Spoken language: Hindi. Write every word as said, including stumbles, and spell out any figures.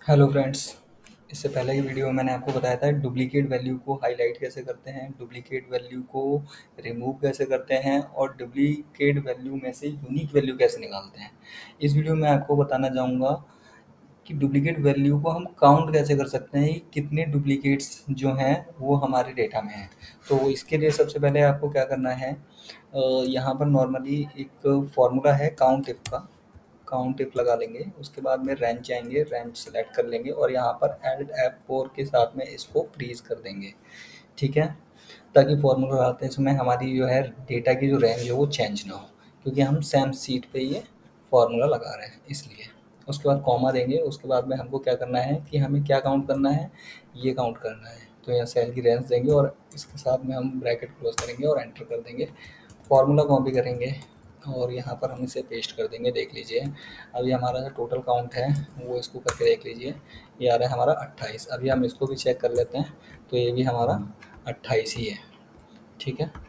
Hello friends. इससे पहले की वीडियो में मैंने आपको बताया था डुप्लीकेट वैल्यू को हाईलाइट कैसे करते हैं, डुप्लीकेट वैल्यू को रिमूव कैसे करते हैं और डुप्लीकेट वैल्यू में से यूनिक वैल्यू कैसे निकालते हैं। इस वीडियो में आपको बताना चाहूँगा कि डुप्लीकेट वैल्यू को हम काउंट कैसे कर सकते हैं, कितने डुप्लीकेट्स जो हैं वो हमारे डेटा में हैं। तो इसके लिए सबसे पहले आपको क्या करना है, अ, यहाँ पर नॉर्मली एक फॉर्मूला है काउंट इफ का। काउंट इफ लगा लेंगे, उसके बाद में रेंज जाएंगे, रेंज सेलेक्ट कर लेंगे और यहाँ पर एड एफ फोर के साथ में इसको फ्रीज कर देंगे। ठीक है, ताकि फॉर्मूला लगाते समय हमारी जो है डेटा की जो रेंज है वो चेंज ना हो, क्योंकि हम सेम सीट पे ये फॉर्मूला लगा रहे हैं इसलिए। उसके बाद कॉमा देंगे, उसके बाद में हमको क्या करना है कि हमें क्या काउंट करना है, ये काउंट करना है। तो यहाँ सेल की रेंज देंगे और इसके साथ में हम ब्रैकेट क्लोज करेंगे और एंटर कर देंगे। फॉर्मूला कॉपी करेंगे और यहाँ पर हम इसे पेस्ट कर देंगे। देख लीजिए अभी हमारा जो टोटल काउंट है वो इसको करके देख लीजिए, ये आ रहा है हमारा अट्ठाईस। अभी हम इसको भी चेक कर लेते हैं, तो ये भी हमारा अट्ठाईस ही है। ठीक है,